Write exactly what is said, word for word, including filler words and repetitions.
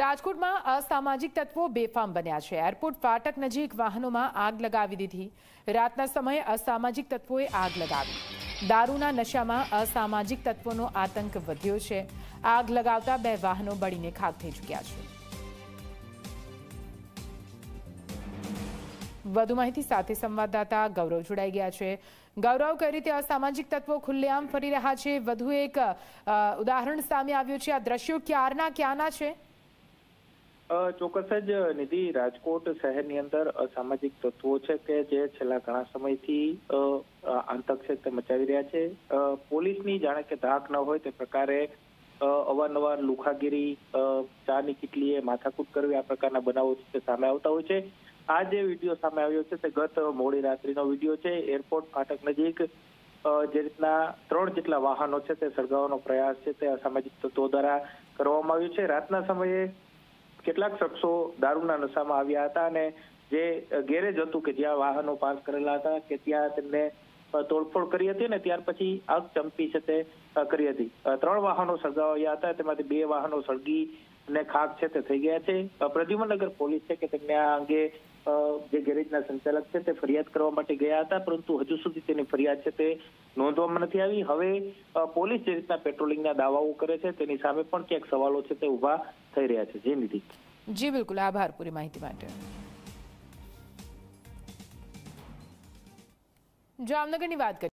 રાજકોટમાં અસામાજિક તત્વો બેફામ બન્યા છે। એરપોર્ટ ફાટક નજીક વાહનોમાં આગ લગાવી દીધી। રાતના સમયે અસામાજિક તત્વોએ આગ લગાવી। દારૂના નશામાં અસામાજિક તત્વોનો આતંક વધ્યો છે। આગ લગાવતા બે વાહનો બળીને ખાક થઈ ચૂક્યા છે। વધુ માહિતી સાથે સંવાદદાતા ગૌરવ જોડાઈ ગયા છે। ગૌરવ, કઈ રીતે અસામાજિક તત્વો ખુલ્લેઆમ ફરી રહ્યા છે? વધુ એક ઉદાહરણ સામે આવ્યું છે। આ દ્રશ્યો ક્યારના ક્યાંના છે? ચોક્કસ જ નિધિ, રાજકોટ શહેરની અંદર અસામાજિક તત્વો છે કે જે છેલ્લા ઘણા સમયથી આતંક છે તે મચાવી રહ્યા છે। પોલીસની જાણે કે ધાક ન હોય તે પ્રકારે અવારનવાર લુખાગીરી, ચાની કિટલીએ માથાકૂટ કરવી, આ પ્રકારના બનાવો છે તે સામે આવતા હોય છે। આ જે વિડીયો સામે આવ્યો છે તે ગત મોડી રાત્રિનો વિડીયો છે। એરપોર્ટ ફાટક નજીક જે રીતના ત્રણ જેટલા વાહનો છે તે સળગાવવાનો પ્રયાસ છે તે અસામાજિક તત્વો દ્વારા કરવામાં આવ્યો છે। રાતના સમયે કેટલાક શખ્સો દારૂના નશામાં આવ્યા હતા અને જે ગેરેજ હતું કે જ્યાં વાહનો પાર્ક કરેલા હતા કે ત્યાં તેમને તોડફોડ કરી હતી અને ત્યાર પછી આગ ચંપી છે તે કરી હતી। ત્રણ વાહનો સળગાવ્યા હતા, તેમાંથી બે વાહનો સળગી અને ખાક છે તે થઈ ગયા છે। પ્રદ્યુમનનગર પોલીસ છે કે તેમને આ અંગે જે ગેરેજના સંચાલક છે તે ફરિયાદ કરવા માટે ગયા હતા, પરંતુ હજુ સુધી તેની ફરિયાદ છે તે નોંધવામાં નથી આવી। હવે પોલીસ જે રીતના પેટ્રોલિંગના દાવાઓ કરે છે તેની સામે પણ ક્યાંક સવાલો છે તે ઉભા થઈ રહ્યા છે। જી નિધિ। જી બિલકુલ, આભાર પૂરી માહિતી માટે। જામનગરની વાત કરીએ।